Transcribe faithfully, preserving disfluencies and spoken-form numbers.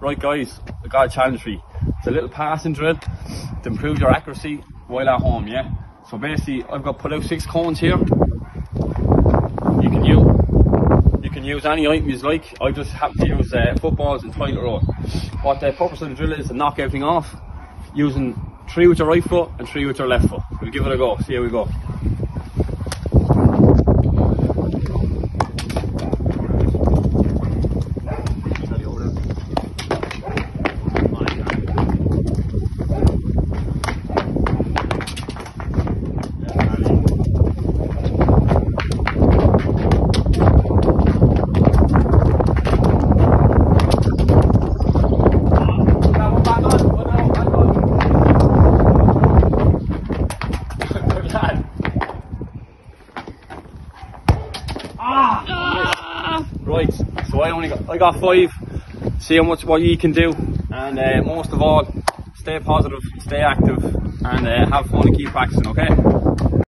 Right guys, I got a challenge for you. It's a little passing drill to improve your accuracy while at home, yeah? So basically, I've got put out six cones here. You can use, you can use any item you like. I just happen to use uh, footballs and toilet roll. What the purpose of the drill is to knock everything off, using three with your right foot and three with your left foot. We'll give it a go, see how we go. Ah! Right, so I only got I got five. See how much what you can do, and uh, most of all, stay positive, stay active, and uh, have fun and keep practicing. Okay.